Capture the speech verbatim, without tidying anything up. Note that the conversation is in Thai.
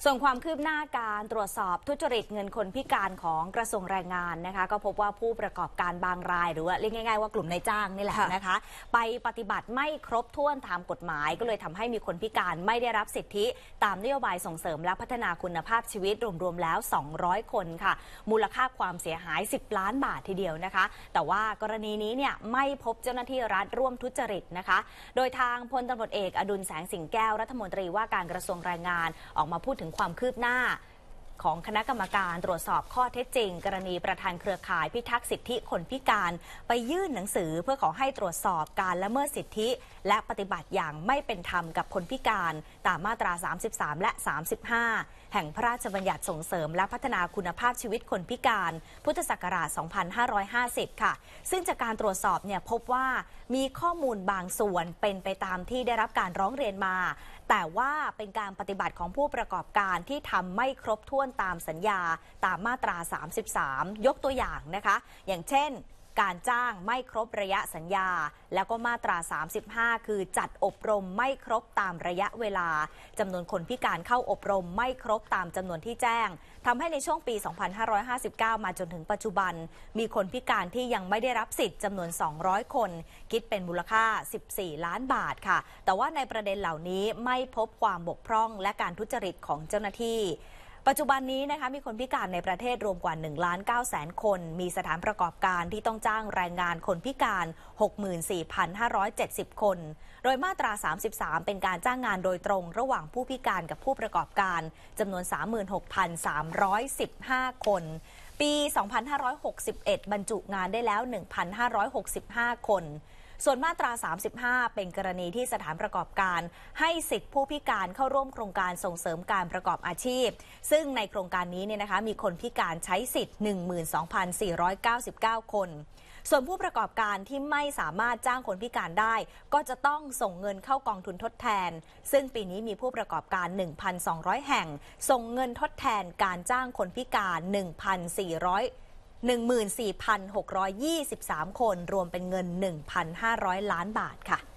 ส่วนความคืบหน้าการตรวจสอบทุจริตเงินคนพิการของกระทรวงแรงงานนะคะก็พบว่าผู้ประกอบการบางรายหรือว่าเรียกง่ายๆว่ากลุ่มนายจ้างนี่แหละนะคะไปปฏิบัติไม่ครบถ้วนตามกฎหมายก็เลยทำให้มีคนพิการไม่ได้รับสิทธิตามนโยบายส่งเสริมและพัฒนาคุณภาพชีวิตรวมๆแล้วสองร้อยคนค่ะมูลค่าความเสียหายสิบล้านบาททีเดียวนะคะแต่ว่ากรณีนี้เนี่ยไม่พบเจ้าหน้าที่รัฐร่วมทุจริตนะคะโดยทางพลตำรวจเอกอดุลแสงสิงแก้วรัฐมนตรีว่าการกระทรวงแรงงานออกมาพูดถึงความคืบหน้าของคณะกรรมการตรวจสอบข้อเท็จจริงกรณีประธานเครือข่ายพิทักษ์สิทธิคนพิการไปยื่นหนังสือเพื่อขอให้ตรวจสอบการละเมิดสิทธิและปฏิบัติอย่างไม่เป็นธรรมกับคนพิการตามมาตราสามสิบสามและสามสิบห้าแห่งพระราชบัญญัติส่งเสริมและพัฒนาคุณภาพชีวิตคนพิการพุทธศักราชสองพันห้าร้อยห้าสิบค่ะซึ่งจากการตรวจสอบเนี่ยพบว่ามีข้อมูลบางส่วนเป็นไปตามที่ได้รับการร้องเรียนมาแต่ว่าเป็นการปฏิบัติของผู้ประกอบการที่ทำไม่ครบถ้วนตามสัญญาตามมาตราสามสิบสามยกตัวอย่างนะคะอย่างเช่นการจ้างไม่ครบระยะสัญญาแล้วก็มาตราสามสิบห้าคือจัดอบรมไม่ครบตามระยะเวลาจำนวนคนพิการเข้าอบรมไม่ครบตามจำนวนที่แจ้งทำให้ในช่วงปี สองพันห้าร้อยห้าสิบเก้า มาจนถึงปัจจุบันมีคนพิการที่ยังไม่ได้รับสิทธิ์จำนวนสองร้อยคนคิดเป็นมูลค่าสิบสี่ล้านบาทค่ะแต่ว่าในประเด็นเหล่านี้ไม่พบความบกพร่องและการทุจริตของเจ้าหน้าที่ปัจจุบันนี้นะคะมีคนพิการในประเทศรวมกว่า หนึ่งล้านเก้าแสน คนมีสถานประกอบการที่ต้องจ้างแรงงานคนพิการ หกหมื่นสี่พันห้าร้อยเจ็ดสิบ คนโดยมาตราสามสิบสามเป็นการจ้างงานโดยตรงระหว่างผู้พิการกับผู้ประกอบการจำนวน สามหมื่นหกพันสามร้อยสิบห้า คนปี สองพันห้าร้อยหกสิบเอ็ด บรรจุงานได้แล้ว หนึ่งพันห้าร้อยหกสิบห้า คนส่วนมาตราสามสิบห้าเป็นกรณีที่สถานประกอบการให้สิทธิผู้พิการเข้าร่วมโครงการส่งเสริมการประกอบอาชีพซึ่งในโครงการนี้เนี่ยนะคะมีคนพิการใช้สิทธิ์ หนึ่งหมื่นสองพันสี่ร้อยเก้าสิบเก้า คนส่วนผู้ประกอบการที่ไม่สามารถจ้างคนพิการได้ก็จะต้องส่งเงินเข้ากองทุนทดแทนซึ่งปีนี้มีผู้ประกอบการ หนึ่งพันสองร้อย แห่งส่งเงินทดแทนการจ้างคนพิการ หนึ่งพันสี่ร้อย หนึ่งหมื่นสี่พันหกร้อยยี่สิบสาม คนรวมเป็นเงิน หนึ่งพันห้าร้อย ล้านบาทค่ะ